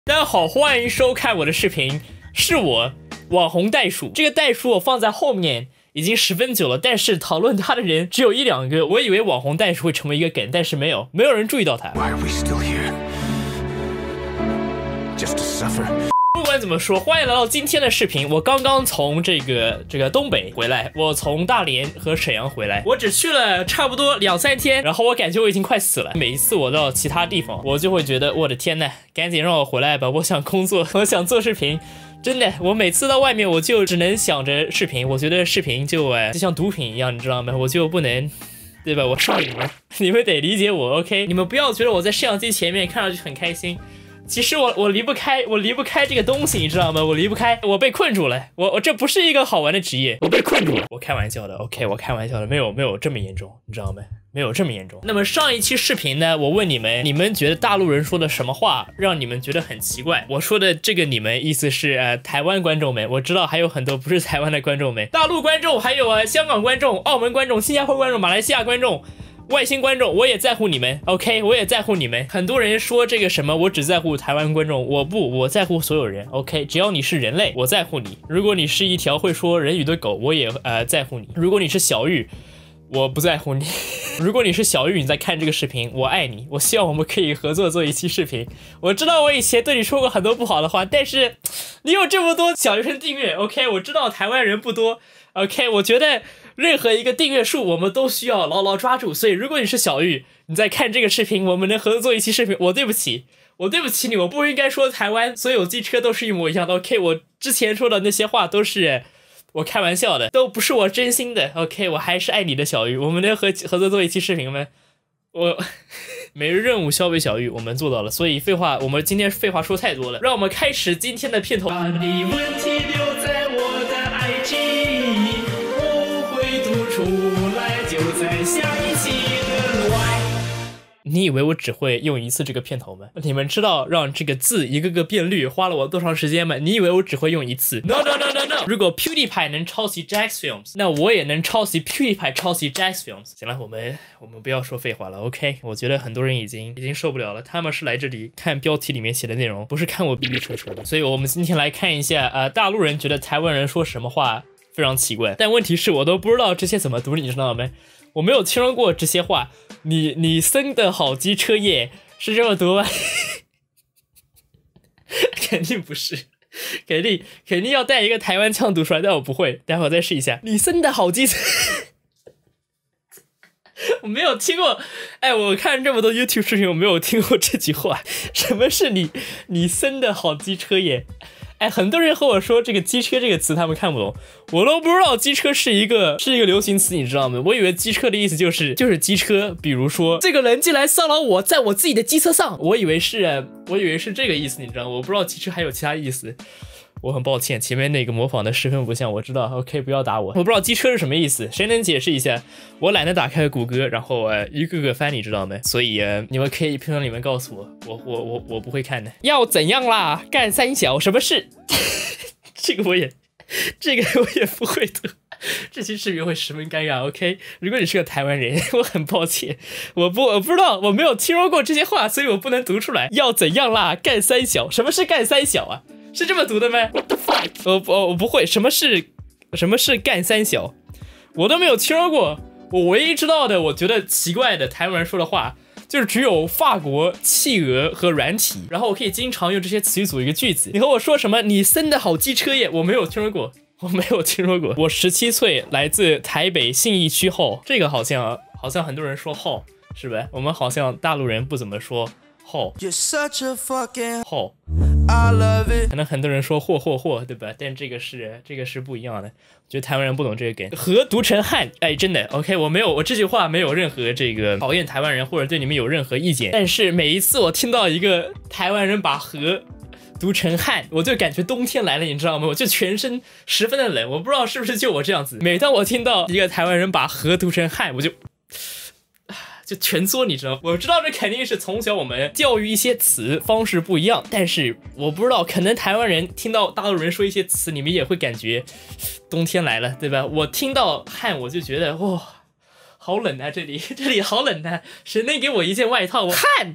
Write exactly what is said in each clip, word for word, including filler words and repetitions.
大家好，欢迎收看我的视频，是我网红袋鼠。这个袋鼠我放在后面已经十分久了，但是讨论它的人只有一两个。我以为网红袋鼠会成为一个梗，但是没有，没有人注意到它。 Why are we still here? Just to suffer. 不管怎么说，欢迎来到今天的视频。我刚刚从这个这个东北回来，我从大连和沈阳回来，我只去了差不多两三天，然后我感觉我已经快死了。每一次我到其他地方，我就会觉得我的天呐，赶紧让我回来吧，我想工作，我想做视频。真的，我每次到外面我就只能想着视频，我觉得视频就哎就像毒品一样，你知道吗？我就不能。对吧？我上瘾了，你们得理解我 ，OK？ 你们不要觉得我在摄像机前面看上去很开心，其实我我离不开，我离不开这个东西，你知道吗？我离不开，我被困住了，我我这不是一个好玩的职业，我被困住了。我开玩笑的 ，OK？ 我开玩笑的，没有没有这么严重，你知道吗？没有这么严重。那么上一期视频呢，我问你们，你们觉得大陆人说的什么话让你们觉得很奇怪？我说的这个你们意思是呃台湾观众们，我知道还有很多不是台湾的观众们，大陆观众，还有啊香港观众、澳门观众、新加坡观众、马来西亚观众。外星观众，我也在乎你们 ，OK， 我也在乎你们。很多人说这个什么，我只在乎台湾观众，我不，我在乎所有人 ，OK， 只要你是人类，我在乎你。如果你是一条会说人语的狗，我也呃在乎你。如果你是小玉，我不在乎你。如果你是小玉，你在看这个视频，我爱你。我希望我们可以合作做一期视频。我知道我以前对你说过很多不好的话，但是你有这么多小学生订阅 ，OK， 我知道台湾人不多 ，OK， 我觉得。任何一个订阅数我们都需要牢牢抓住，所以如果你是小玉，你在看这个视频，我们能合作做一期视频，我对不起，我对不起你，我不应该说台湾所有机车都是一模一样的 ，OK， 我之前说的那些话都是我开玩笑的，都不是我真心的 ，OK， 我还是爱你的小玉，我们能合合作做一期视频吗？我每日任务消费小玉，我们做到了，所以废话，我们今天废话说太多了，让我们开始今天的片头。把你问题留在我的 I G。出来就在下一期的外。你以为我只会用一次这个片头吗？你们知道让这个字一个个变绿花了我多长时间吗？你以为我只会用一次 ？No no no no no！ 如果 PewDiePie 能抄袭 Jax Films， 那我也能抄袭 PewDiePie 抄袭 Jax Films。行了，我们我们不要说废话了 ，OK？ 我觉得很多人已经已经受不了了，他们是来这里看标题里面写的内容，不是看我逼逼扯扯的。所以我们今天来看一下，呃，大陆人觉得台湾人说什么话非常奇怪，但问题是我都不知道这些怎么读，你知道吗？我没有听说过这些话。你你生的好机车耶，是这么读吗？肯定不是，肯定肯定要带一个台湾腔读出来，但我不会，待会儿再试一下。你生的好机车。我没有听过，哎，我看这么多 YouTube 视频，我没有听过这句话。什么是你你生的好机车耶？哎，很多人和我说这个机车这个词他们看不懂，我都不知道机车是一个是一个流行词，你知道吗？我以为机车的意思就是就是机车，比如说这个人进来骚扰我，在我自己的机车上，我以为是我以为是这个意思，你知道吗？我不知道机车还有其他意思。我很抱歉，前面那个模仿的十分不像，我知道 ，OK， 不要打我。我不知道机车是什么意思，谁能解释一下？我懒得打开谷歌，然后呃一个个翻，你知道吗？所以呃你们可以评论里面告诉我，我我我我不会看的。要怎样啦？干三小什么事？这个我也，这个我也不会读。这期视频会十分尴尬 ，OK？ 如果你是个台湾人，我很抱歉，我不我不知道，我没有听说过这些话，所以我不能读出来。要怎样啦？干三小，什么是干三小啊？是这么读的吗？ What the fuck？ 我我我不会，什么是什么是干三小？我都没有听说过。我唯一知道的，我觉得奇怪的台湾人说的话，就是只有法国、企鹅和软体，然后我可以经常用这些词语组一个句子。你和我说什么？你生的好机车耶？我没有听说过，我没有听说过。我十七岁，来自台北信义区后，这个好像好像很多人说后，是吧？我们好像大陆人不怎么说后。后。可能很多人说嚯嚯嚯，对吧？但这个是这个是不一样的。我觉得台湾人不懂这个梗，和读成汉，哎，真的 OK， 我没有，我这句话没有任何这个讨厌台湾人或者对你们有任何意见。但是每一次我听到一个台湾人把和读成汉，我就感觉冬天来了，你知道吗？我就全身十分的冷，我不知道是不是就我这样子。每当我听到一个台湾人把和读成汉，我就。就蜷缩，你知道？我知道这肯定是从小我们教育一些词方式不一样，但是我不知道，可能台湾人听到大陆人说一些词，你们也会感觉冬天来了，对吧？我听到汗，我就觉得哇、哦，好冷啊！这里这里好冷啊！谁能给我一件外套？我汗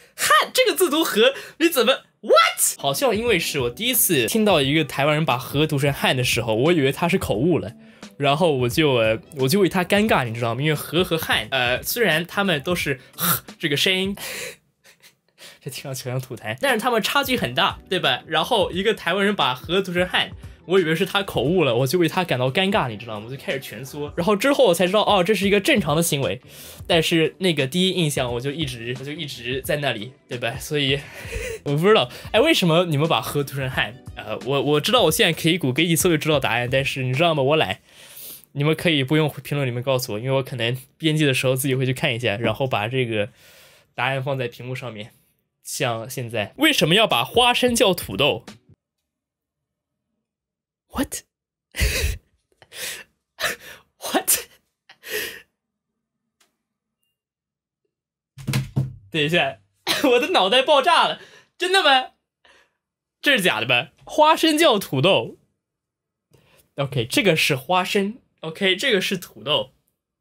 汉这个字读和，你怎么 what？ 好像因为是我第一次听到一个台湾人把和读成汉的时候，我以为他是口误了。然后我就呃我就为他尴尬，你知道吗？因为和和汉，呃，虽然他们都是呵这个声音，这听上去像吐痰，但是他们差距很大，对吧？然后一个台湾人把和读成汉，我以为是他口误了，我就为他感到尴尬，你知道吗？我就开始蜷缩。然后之后我才知道，哦，这是一个正常的行为。但是那个第一印象，我就一直我就一直在那里，对吧？所以我不知道，哎，为什么你们把和读成汉？呃，我我知道我现在可以谷歌一搜就知道答案，但是你知道吗？我懒。你们可以不用评论里面告诉我，因为我可能编辑的时候自己会去看一下，然后把这个答案放在屏幕上面。像现在，为什么要把花生叫土豆 ？What？ What？ 等一下，我的脑袋爆炸了！真的吗？这是假的吧？花生叫土豆。OK， 这个是花生。OK， 这个是土豆，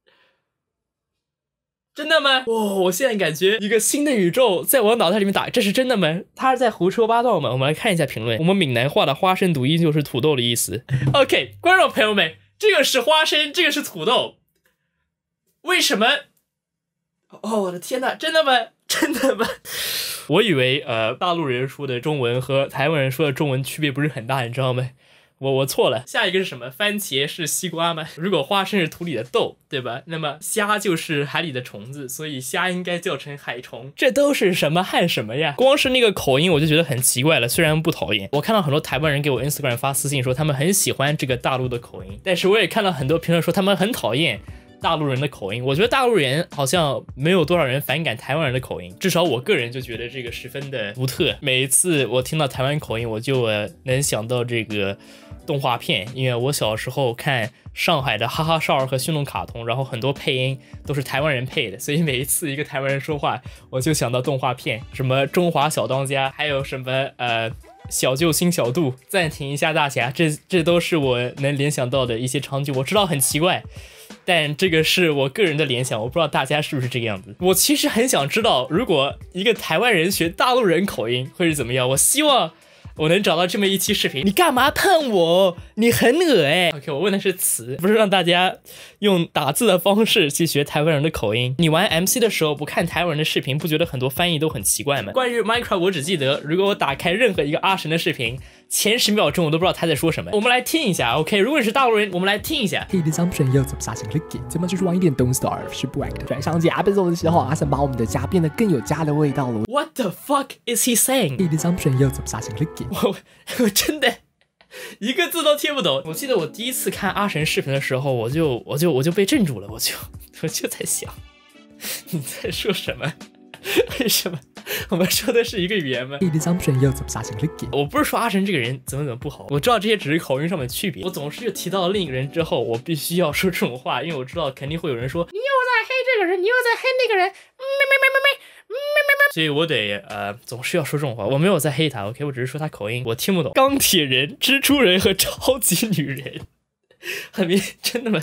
真的吗？哇、哦，我现在感觉一个新的宇宙在我脑袋里面打，这是真的吗？他是在胡说八道吗？我们来看一下评论。我们闽南话的花生读音就是土豆的意思。OK， 观众朋友们，这个是花生，这个是土豆，为什么？哦，我的天哪，真的吗？真的吗？我以为呃，大陆人说的中文和台湾人说的中文区别不是很大，你知道吗？我我错了，下一个是什么？番茄是西瓜吗？如果花生是土里的豆，对吧？那么虾就是海里的虫子，所以虾应该叫成海虫。这都是什么汉什么呀？光是那个口音我就觉得很奇怪了，虽然不讨厌。我看到很多台湾人给我 Instagram 发私信说他们很喜欢这个大陆的口音，但是我也看到很多评论说他们很讨厌大陆人的口音。我觉得大陆人好像没有多少人反感台湾人的口音，至少我个人就觉得这个十分的独特。每一次我听到台湾口音，我就、呃、能想到这个动画片，因为我小时候看上海的哈哈少儿和驯龙卡通，然后很多配音都是台湾人配的，所以每一次一个台湾人说话，我就想到动画片，什么中华小当家，还有什么呃小救星小度，暂停一下大侠，这这都是我能联想到的一些场景。我知道很奇怪，但这个是我个人的联想，我不知道大家是不是这个样子。我其实很想知道，如果一个台湾人学大陆人口音会是怎么样。我希望我能找到这么一期视频。你干嘛碰我？你很恶哎、欸。OK， 我问的是词，不是让大家用打字的方式去学台湾人的口音。你玩 M C 的时候不看台湾人的视频，不觉得很多翻译都很奇怪吗？关于 Minecraft， 我只记得如果我打开任何一个阿神的视频，前十秒钟我都不知道他在说什么。我们来听一下 ，OK？ 如果你是大陆人，我们来听一下。 Hey， 的商品要怎么杀成了给？怎么就是玩一点东西而是不玩的。转上家变奏的时候，阿神把我们的家变得更有家的味道了。 What the fuck is he saying？ Hey， 的商品要怎么杀成了给？ 我我真的一个字都听不懂。我记得我第一次看阿神视频的时候，我就我就我就被镇住了，我就我就在想，你在说什么？为什么我们说的是一个语言吗？我不是说阿神这个人怎么怎么不好，我知道这些只是口音上面的区别。我总是提到另一个人之后，我必须要说这种话，因为我知道肯定会有人说你又在黑这个人，你又在黑那个人，没没没没没没没，所以我得呃总是要说这种话。我没有在黑他 ，OK， 我只是说他口音我听不懂。钢铁人、蜘蛛人和超级女人，很明真的吗？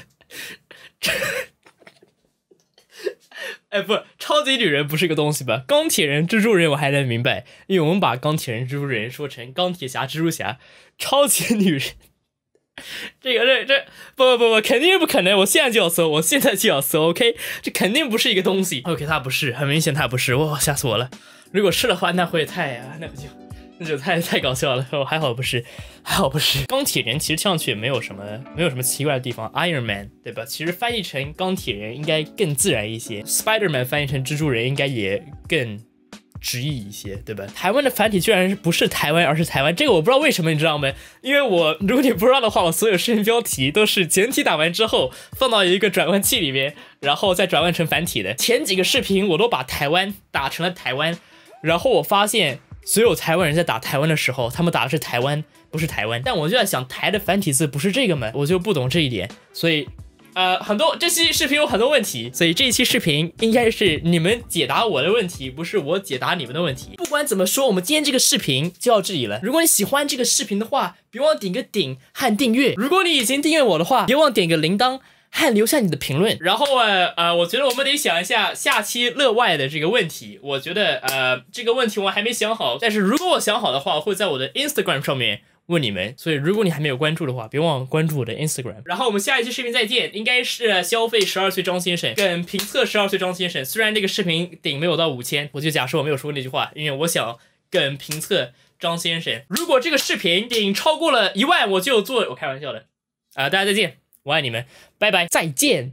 哎，不，超级女人不是个东西吧？钢铁人、蜘蛛人我还能明白，因为我们把钢铁人、蜘蛛人说成钢铁侠、蜘蛛侠，超级女人，这个这这不不不不，肯定不可能！我现在就要搜，我现在就要搜 ，OK？ 这肯定不是一个东西 ，OK？ 它不是，很明显它不是，哇，吓死我了！如果是的话，那会太啊，那不就。那就太太搞笑了，哦，还好不是，还好不是。钢铁人其实听上去也没有什么，没有什么奇怪的地方。Iron Man， 对吧？其实翻译成钢铁人应该更自然一些。Spider Man 翻译成蜘蛛人应该也更直译一些，对吧？台湾的繁体居然不是台湾，而是台湾，这个我不知道为什么，你知道吗？因为我如果你不知道的话，我所有视频标题都是简体打完之后放到一个转换器里面，然后再转换成繁体的。前几个视频我都把台湾打成了台湾，然后我发现。所有台湾人在打台湾的时候，他们打的是台湾，不是台湾。但我就在想，台的繁体字不是这个吗？我就不懂这一点。所以，呃，很多这期视频有很多问题，所以这一期视频应该是你们解答我的问题，不是我解答你们的问题。不管怎么说，我们今天这个视频就到这里了。如果你喜欢这个视频的话，别忘点个顶和订阅。如果你已经订阅我的话，别忘点个铃铛和留下你的评论。然后呃呃，我觉得我们得想一下下期乐外的这个问题。我觉得呃这个问题我还没想好，但是如果我想好的话，我会在我的 Instagram 上面问你们。所以如果你还没有关注的话，别忘了关注我的 Instagram。然后我们下一期视频再见，应该是消费十二岁张先生跟评测十二岁张先生。虽然这个视频顶没有到五千，我就假设我没有说那句话，因为我想跟评测张先生。如果这个视频顶超过了一万，我就做，我开玩笑的啊、呃！大家再见，我爱你们，拜拜，再见。